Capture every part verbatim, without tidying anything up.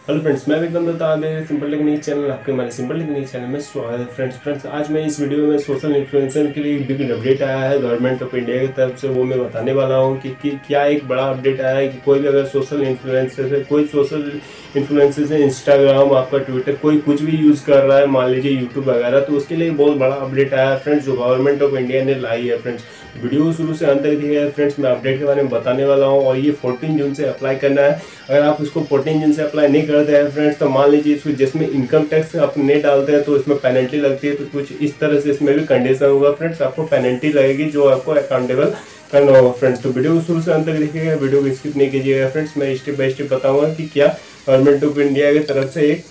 Hello friends, मैं विक्रम दत्ता, आप देख रहे हैं सिंपल टेक्निक चैनल। आपके हमारे सिंपल टेक्निक चैनल में स्वागत है। फ्रेंड्स फ्रेंड्स आज मैं इस वीडियो में सोशल इन्फ्लुएंसर के लिए एक बिग अपडेट आया है गवर्नमेंट ऑफ इंडिया की तरफ से, वो मैं बताने वाला हूं कि, कि क्या एक बड़ा अपडेट आया है कि कोई भी अगर सोशल इन्फ्लुएंसर है, कोई सोशल इन्फ्लुएंसर से इंस्टाग्राम, आपका ट्विटर, कोई कुछ भी यूज़ कर रहा है, मान लीजिए यूट्यूब वगैरह, तो उसके लिए बहुत बड़ा अपडेट आया है फ्रेंड्स, जो गवर्नमेंट ऑफ इंडिया ने लाई है। फ्रेंड्स वीडियो शुरू से अंत तक देखिए फ्रेंड्स, मैं अपडेट के बारे में बताने वाला हूं और ये चौदह जून से अप्लाई करना है। अगर आप इसको चौदह जून से अप्लाई नहीं करते हैं फ्रेंड्स, तो मान लीजिए इसको जिसमें इनकम टैक्स आप नहीं डालते हैं तो इसमें पेनल्टी लगती है। तो कुछ इस तरह से इसमें भी कंडीशन होगा फ्रेंड्स, आपको पेनल्टी लगेगी जो आपको अकाउंटेबल करना होगा फ्रेंड्स। तो वीडियो को शुरू से अंत तक देखिएगा, वीडियो को स्किप नहीं कीजिएगा फ्रेंड्स। मैं स्टेप बाय स्टेप बताऊंगा कि क्या गवर्नमेंट ऑफ इंडिया की तरफ से एक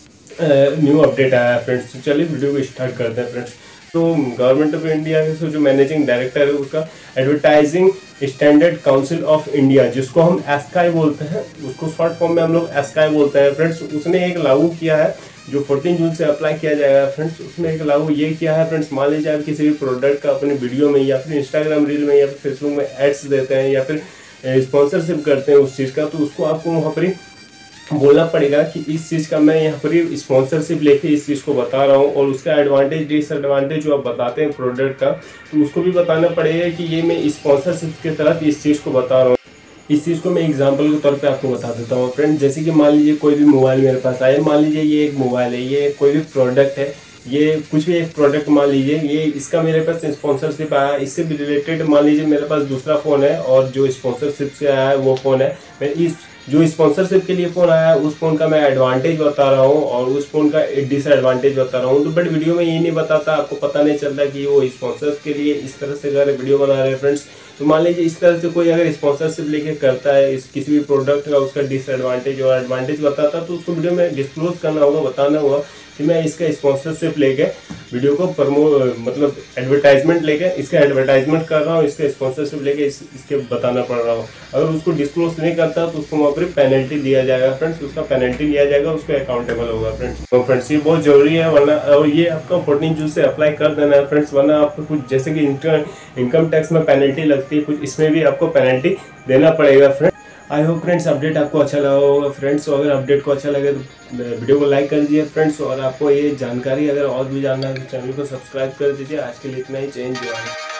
न्यू अपडेट आया है फ्रेंड्स। तो चलिए वीडियो को स्टार्ट करते हैं फ्रेंड्स। तो गवर्नमेंट ऑफ इंडिया के जो मैनेजिंग डायरेक्टर है उसका advertising standard council of India, जिसको हम एस्काई बोलते हैं, उसको शॉर्ट फॉर्म में हम लोग एस्काई बोलते हैं फ्रेंड्स, उसने एक लागू किया है जो चौदह जून से अप्लाई किया जाएगा फ्रेंड्स। उसमें एक लागू ये किया है फ्रेंड्स, मान लीजिए आप किसी भी प्रोडक्ट का अपने वीडियो में या फिर इंस्टाग्राम रील में या फिर फेसबुक में एड्स देते हैं या फिर स्पॉन्सरशिप करते हैं उस चीज़ का, तो उसको आपको वहाँ पर बोलना पड़ेगा कि इस चीज़ का मैं यहाँ पर स्पॉन्सरशिप लेके इस चीज़ को बता रहा हूँ, और उसका एडवांटेज डिसएडवांटेज जो आप बताते हैं प्रोडक्ट का, तो उसको भी बताना पड़ेगा कि ये मैं स्पॉन्सरशिप के तहत इस चीज़ को बता रहा हूँ। इस चीज़ को मैं एग्जांपल के तौर पे आपको बता देता हूँ फ्रेंड। जैसे कि मान लीजिए कोई भी मोबाइल मेरे पास आए, मान लीजिए ये एक मोबाइल है, ये कोई भी प्रोडक्ट है, ये कुछ भी एक प्रोडक्ट मान लीजिए, ये इसका मेरे पास स्पॉन्सरशिप आया, इससे भी रिलेटेड मान लीजिए मेरे पास दूसरा फ़ोन है और जो स्पॉन्सरशिप से आया है वो फ़ोन है। मैं इस जो स्पॉन्सरशिप के लिए फ़ोन आया है उस फ़ोन का मैं एडवांटेज बता रहा हूँ और उस फ़ोन का डिसएडवांटेज बता रहा हूँ। तो बट वीडियो में ये नहीं बताता, आपको पता नहीं चलता कि वो स्पॉन्सर के लिए इस तरह से अगर वीडियो बना रहे हैं फ्रेंड्स। तो मान लीजिए इस तरह से कोई अगर स्पॉन्सरशिप लेके करता है इस किसी भी प्रोडक्ट का, उसका डिसएडवांटेज और एडवांटेज बताता, तो उसको वीडियो में डिस्क्लोज करना होगा, बताना होगा कि मैं इसका स्पॉन्सरशिप लेके वीडियो को प्रमो मतलब एडवर्टाइजमेंट लेके इसका एडवर्टाइजमेंट कर रहा हूँ, इसका स्पॉन्सरशिप लेके इस, इसके बताना पड़ रहा हूँ। अगर उसको डिस्क्लोज नहीं करता तो उसको वहाँ पर पेनल्टी दिया जाएगा फ्रेंड्स, उसका पेनल्टी लिया जाएगा, उसको अकाउंटेबल होगा फ्रेंड्स। तो फ्रेंड्स ये बहुत जरूरी है, वरना और ये आपका चौदह जून से अप्लाई कर देना है फ्रेंड्स, वरना आपको कुछ जैसे कि इनकम टैक्स में पेनल्टी लगती है, कुछ इसमें भी आपको पेनल्टी देना पड़ेगा friends. I hope friends update आपको अच्छा लगा होगा फ्रेंड्स। तो अगर अपडेट को अच्छा लगे तो वीडियो को लाइक कर दीजिए फ्रेंड्स, और आपको ये जानकारी अगर और भी जानना है तो चैनल को सब्सक्राइब कर दीजिए। आज के लिए इतना ही, चेंज हुआ है।